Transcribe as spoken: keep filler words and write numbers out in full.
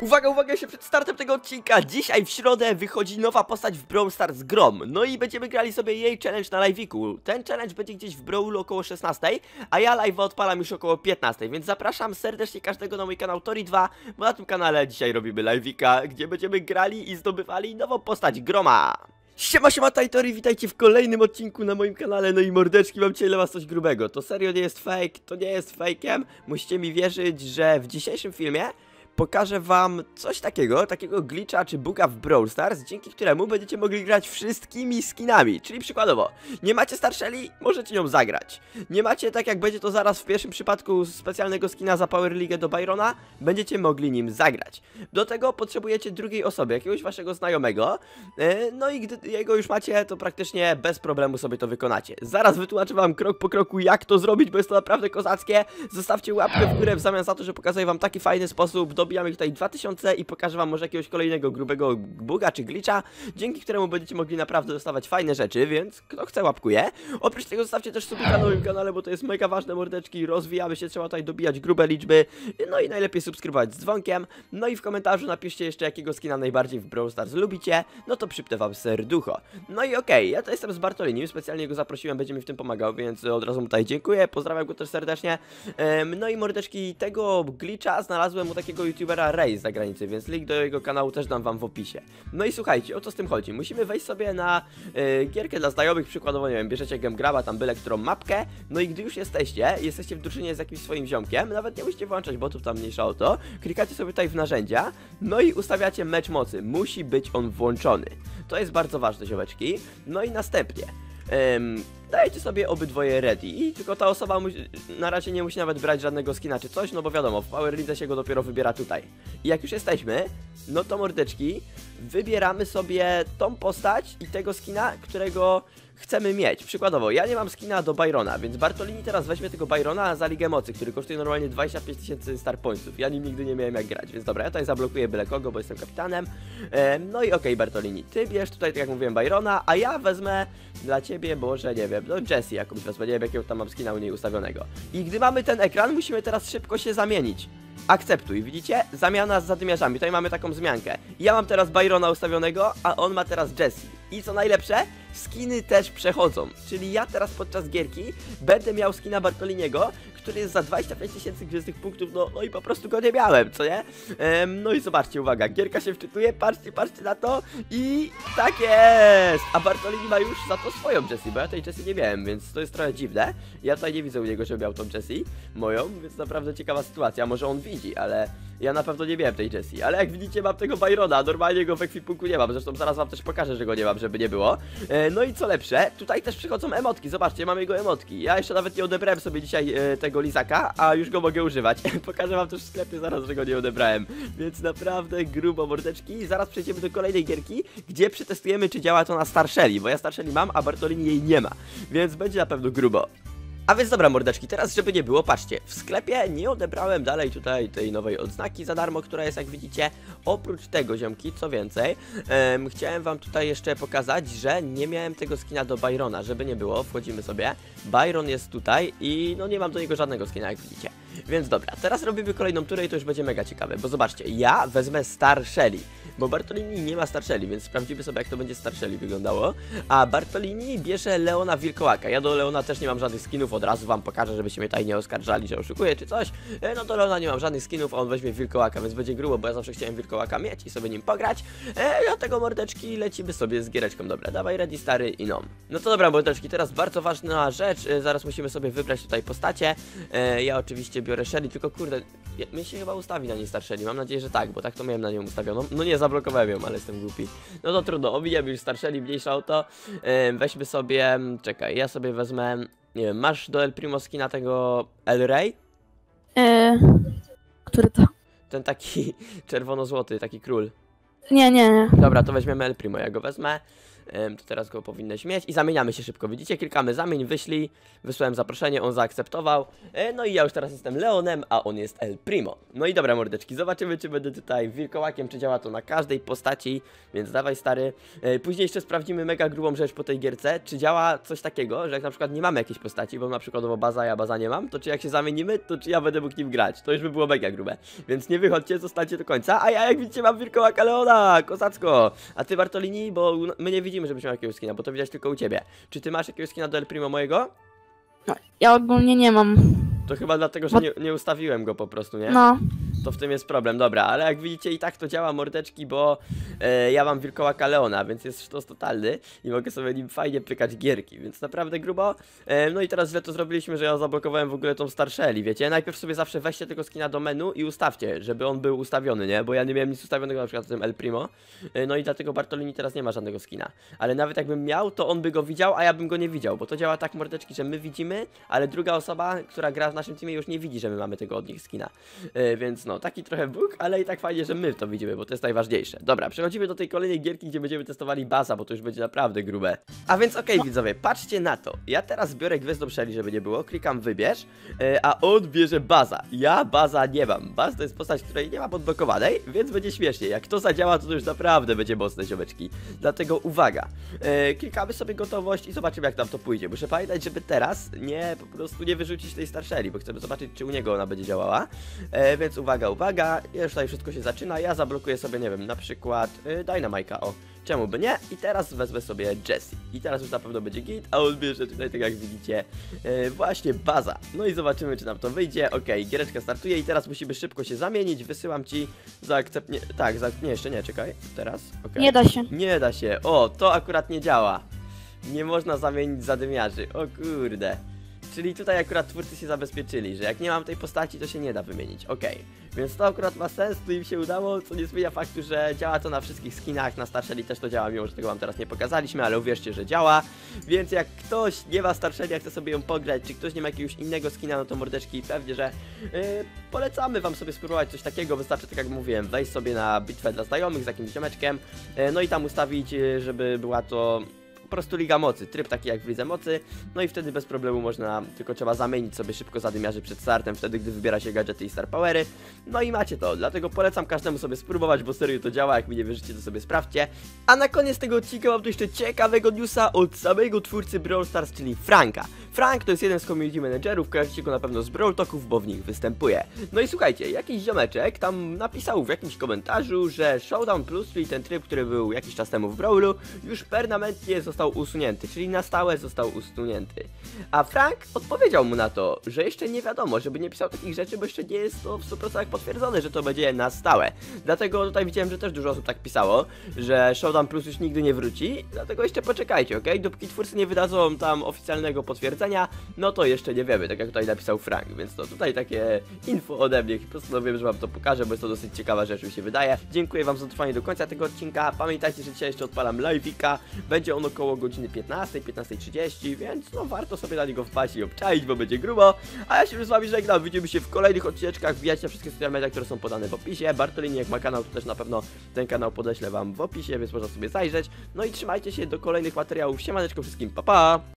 Uwaga, uwaga, się przed startem tego odcinka. Dzisiaj w środę wychodzi nowa postać w Brawl Stars Grom. No i będziemy grali sobie jej challenge na live'iku. Ten challenge będzie gdzieś w Brawlu około szesnastej, a ja live odpalam już około piętnastej, więc zapraszam serdecznie każdego na mój kanał Tori dwa, bo na tym kanale dzisiaj robimy live'ika, gdzie będziemy grali i zdobywali nową postać Groma. Siema, siema, Tori, witajcie w kolejnym odcinku na moim kanale. No i mordeczki, mam dzisiaj dla was coś grubego. To serio nie jest fake, to nie jest fake'em. Musicie mi wierzyć, że w dzisiejszym filmie pokażę wam coś takiego, takiego glitcha czy buga w Brawl Stars, dzięki któremu będziecie mogli grać wszystkimi skinami. Czyli przykładowo, nie macie Star Shelly, możecie nią zagrać. Nie macie, tak jak będzie to zaraz w pierwszym przypadku, specjalnego skina za Power League do Byrona, będziecie mogli nim zagrać. Do tego potrzebujecie drugiej osoby, jakiegoś waszego znajomego, no i gdy jego już macie, to praktycznie bez problemu sobie to wykonacie. Zaraz wytłumaczę wam krok po kroku, jak to zrobić, bo jest to naprawdę kozackie. Zostawcie łapkę w górę w zamian za to, że pokazuję wam taki fajny sposób. Dobijamy tutaj dwa tysiące i pokażę wam może jakiegoś kolejnego grubego buga czy glitcha, dzięki któremu będziecie mogli naprawdę dostawać fajne rzeczy, więc kto chce łapkuje. Oprócz tego zostawcie też subika na moim kanale, bo to jest mega ważne, mordeczki, rozwijamy się, trzeba tutaj dobijać grube liczby, no i najlepiej subskrybować z dzwonkiem, no i w komentarzu napiszcie jeszcze, jakiego skina najbardziej w Brawl Stars lubicie, no to przypnę wam serducho. No i okej, okay, ja to jestem z Bartolinim, specjalnie go zaprosiłem, będzie mi w tym pomagał, więc od razu mu tutaj dziękuję, pozdrawiam go też serdecznie. Um, no i mordeczki, tego glitcha znalazłem u takiego youtubera Ray z zagranicy, więc link do jego kanału też dam wam w opisie. No i słuchajcie, o co z tym chodzi? Musimy wejść sobie na y, gierkę dla znajomych, przykładowo, nie wiem, bierzecie GameGraba, tam byle którą mapkę, no i gdy już jesteście, jesteście w drużynie z jakimś swoim ziomkiem, nawet nie musicie włączać botów, tam mniejsza o to, klikacie sobie tutaj w narzędzia, no i ustawiacie mecz mocy, musi być on włączony. To jest bardzo ważne, ziomeczki. No i następnie Um, dajecie sobie obydwoje ready i tylko ta osoba na razie nie musi nawet brać żadnego skina czy coś, no bo wiadomo, w Power League się go dopiero wybiera tutaj. I jak już jesteśmy, no to mordeczki, wybieramy sobie tą postać i tego skina, którego chcemy mieć. Przykładowo, ja nie mam skina do Byrona, więc Bartolini teraz weźmie tego Byrona za Ligę Mocy, który kosztuje normalnie dwadzieścia pięć tysięcy star pointsów. Ja nim nigdy nie miałem jak grać, więc dobra, ja tutaj zablokuję byle kogo, bo jestem kapitanem. E, no i okej, okay, Bartolini, ty bierz tutaj, tak jak mówiłem, Byrona, a ja wezmę dla ciebie, może nie wiem, no Jessie jakąś wezmę, nie wiem jakiego tam mam skina u niej ustawionego. I gdy mamy ten ekran, musimy teraz szybko się zamienić. Akceptuj, widzicie? Zamiana z zadymiarzami, tutaj mamy taką zmiankę. Ja mam teraz Byrona ustawionego, a on ma teraz Jessie. I co najlepsze, skiny też przechodzą. Czyli ja teraz podczas gierki będę miał skina Bartoliniego, który jest za dwadzieścia pięć tysięcy gwiezdnych punktów, no, no i po prostu go nie miałem, co nie? Ehm, no i zobaczcie, uwaga, gierka się wczytuje, patrzcie, patrzcie na to i tak jest! A Bartolini ma już za to swoją Jessie, bo ja tej Jessie nie miałem, więc to jest trochę dziwne. Ja tutaj nie widzę u niego, że miał tą Jessie moją, więc naprawdę ciekawa sytuacja, może on widzi, ale ja na pewno nie miałem tej Jessie. Ale jak widzicie, mam tego Byrona, normalnie go w ekwipunku nie mam, zresztą zaraz wam też pokażę, że go nie mam, żeby nie było. E, no i co lepsze, tutaj też przychodzą emotki, zobaczcie, mam jego emotki. Ja jeszcze nawet nie odebrałem sobie dzisiaj e, tego lizaka, a już go mogę używać. Pokażę wam też w sklepie zaraz, że go nie odebrałem. Więc naprawdę grubo, mordeczki. Zaraz przejdziemy do kolejnej gierki, gdzie przetestujemy, czy działa to na Star Shelly, bo ja Star Shelly mam, a Bartolini jej nie ma. Więc będzie na pewno grubo. A więc dobra, mordeczki, teraz żeby nie było, patrzcie, w sklepie nie odebrałem dalej tutaj tej nowej odznaki za darmo, która jest, jak widzicie. Oprócz tego, ziomki, co więcej, em, chciałem wam tutaj jeszcze pokazać, że nie miałem tego skina do Byrona, żeby nie było, wchodzimy sobie, Byron jest tutaj i no nie mam do niego żadnego skina, jak widzicie. Więc dobra, teraz robimy kolejną turę i to już będzie mega ciekawe, bo zobaczcie, ja wezmę Star Shelly, bo Bartolini nie ma Star Shelly, więc sprawdzimy sobie, jak to będzie Star Shelly wyglądało. A Bartolini bierze Leona Wilkołaka, ja do Leona też nie mam żadnych skinów, od razu wam pokażę, żebyście mnie tutaj nie oskarżali, że oszukuję czy coś. No do Leona nie mam żadnych skinów, a on weźmie Wilkołaka, więc będzie grubo, bo ja zawsze chciałem Wilkołaka mieć i sobie nim pograć. E, dlatego mordeczki lecimy sobie z giereczką, dobra, dawaj ready stary i no. No to dobra, mordeczki, teraz bardzo ważna rzecz, e, zaraz musimy sobie wybrać tutaj postacie. E, ja oczywiście biorę Shelly, tylko kurde, ja, mi się chyba ustawi na niej Star Shelly, mam nadzieję, że tak, bo tak to miałem na nią ustawioną. No nie, zablokowałem ją, ale jestem głupi. No to trudno, omijamy już Star Shelly, mniejsza o to. E, weźmy sobie, czekaj, ja sobie wezmę, nie wiem, masz do El Primo skina tego El Rey? Eee, który to? Ten taki czerwono-złoty, taki król. Nie, nie, nie. Dobra, to weźmiemy El Primo, ja go wezmę. Ym, to teraz go powinnaś mieć i zamieniamy się szybko. Widzicie, klikamy zamień, wyślij, wysłałem zaproszenie, on zaakceptował. Yy, no i ja już teraz jestem Leonem, a on jest El Primo. No i dobra mordeczki, zobaczymy, czy będę tutaj wilkołakiem, czy działa to na każdej postaci, więc dawaj stary. Yy, później jeszcze sprawdzimy mega grubą rzecz po tej gierce, czy działa coś takiego, że jak na przykład nie mamy jakiejś postaci, bo na przykładowo baza, ja baza nie mam, to czy jak się zamienimy, to czy ja będę mógł nim grać. To już by było mega grube. Więc nie wychodźcie, zostańcie do końca. A ja, jak widzicie, mam wilkołaka Leona, kozacko. A ty, Bartolini, bo my nie widzimy, żebyś miał jakiegoś skina, bo to widać tylko u ciebie. Czy ty masz jakiegoś skina do El Primo mojego? No, ja ogólnie nie mam. To chyba dlatego, że Bo... nie, nie ustawiłem go po prostu, nie? No. To w tym jest problem, dobra, ale jak widzicie i tak to działa mordeczki, bo e, ja mam wilkołaka Leona, więc jest sztos totalny i mogę sobie nim fajnie pykać gierki, więc naprawdę grubo. E, no i teraz źle to zrobiliśmy, że ja zablokowałem w ogóle tą Star Shelly, wiecie? Najpierw sobie zawsze weźcie tego skina do menu i ustawcie, żeby on był ustawiony, nie? Bo ja nie miałem nic ustawionego na przykład w tym El Primo, e, no i dlatego Bartolini teraz nie ma żadnego skina. Ale nawet jakbym miał, to on by go widział, a ja bym go nie widział, bo to działa tak mordeczki, że my widzimy, ale druga osoba, która gra w naszym teamie już nie widzi, że my mamy tego od nich skina, e, więc no, taki trochę bóg, ale i tak fajnie, że my to widzimy, bo to jest najważniejsze. Dobra, przechodzimy do tej kolejnej gierki, gdzie będziemy testowali baza, bo to już będzie naprawdę grube. A więc okej, okay, widzowie, patrzcie na to. Ja teraz biorę Gwiazdą Shelly, żeby nie było, klikam wybierz, yy, a on bierze baza. Ja baza nie mam. Baz to jest postać, której nie mam odblokowanej, więc będzie śmiesznie. Jak to zadziała, to, to już naprawdę będzie mocne, ziomeczki. Dlatego uwaga, yy, klikamy sobie gotowość i zobaczymy, jak nam to pójdzie. Muszę pamiętać, żeby teraz nie, po prostu nie wyrzucić tej Star Shelly, bo chcemy zobaczyć, czy u niego ona będzie działała. Yy, więc uwaga, uwaga. Już tutaj wszystko się zaczyna, ja zablokuję sobie, nie wiem, na przykład yy, Dynamite'a, o, czemu by nie? I teraz wezmę sobie Jessie. I teraz już na pewno będzie git, a on bierze tutaj, tak jak widzicie, yy, właśnie baza. No i zobaczymy, czy nam to wyjdzie. Okej, okay, giereczka startuje i teraz musimy szybko się zamienić, wysyłam ci zaakcept... Nie, tak, za... nie, jeszcze nie, czekaj, teraz, okay. Nie da się. Nie da się, o, to akurat nie działa. Nie można zamienić zadymiarzy, o kurde. Czyli tutaj akurat twórcy się zabezpieczyli, że jak nie mam tej postaci, to się nie da wymienić. Okej, okay. Więc to akurat ma sens, tu im się udało, co nie zmienia faktu, że działa to na wszystkich skinach, na Star Shelly też to działa, mimo że tego wam teraz nie pokazaliśmy, ale uwierzcie, że działa. Więc jak ktoś nie ma Star Shelly, a chce sobie ją pograć, czy ktoś nie ma jakiegoś innego skina, no to mordeczki, pewnie, że yy, polecamy wam sobie spróbować coś takiego. Wystarczy, tak jak mówiłem, wejść sobie na bitwę dla znajomych z jakimś ziomeczkiem, yy, no i tam ustawić, yy, żeby była to... po prostu Liga Mocy, tryb taki jak w Lidze Mocy, no i wtedy bez problemu można, tylko trzeba zamienić sobie szybko zadymiarzy przed startem, wtedy gdy wybiera się gadżety i Star Powery, no i macie to, dlatego polecam każdemu sobie spróbować, bo serio to działa, jak mi nie wierzycie, to sobie sprawdźcie. A na koniec tego odcinka mam tu jeszcze ciekawego newsa od samego twórcy Brawl Stars, czyli Franka. Frank to jest jeden z community managerów, kojarzycie go na pewno z Brawl Talków, bo w nich występuje. No i słuchajcie, jakiś ziomeczek tam napisał w jakimś komentarzu, że Showdown Plus, czyli ten tryb, który był jakiś czas temu w Brawlu, już permanentnie został usunięty, czyli na stałe został usunięty. A Frank odpowiedział mu na to, że jeszcze nie wiadomo, żeby nie pisał takich rzeczy, bo jeszcze nie jest to w stu procentach potwierdzone, że to będzie na stałe. Dlatego tutaj widziałem, że też dużo osób tak pisało, że Showdown Plus już nigdy nie wróci, dlatego jeszcze poczekajcie, ok? Dopóki twórcy nie wydadzą tam oficjalnego potwierdzenia, no to jeszcze nie wiemy, tak jak tutaj napisał Frank, więc to tutaj takie info ode mnie, postanowiłem, że wam to pokażę, bo jest to dosyć ciekawa rzecz, mi się wydaje. Dziękuję wam za trwanie do końca tego odcinka, pamiętajcie, że dzisiaj jeszcze odpalam live'ika, będzie on około godziny piętnastej, piętnastej trzydzieści, więc no warto sobie na niego wpaść i obczaić, bo będzie grubo. A ja się już z wami żegnam, widzimy się w kolejnych odcineczkach, wbijajcie na wszystkie social media, które są podane w opisie. Bartolini, jak ma kanał, to też na pewno ten kanał podeślę wam w opisie, więc można sobie zajrzeć. No i trzymajcie się do kolejnych materiałów, siemaneczko wszystkim, pa pa!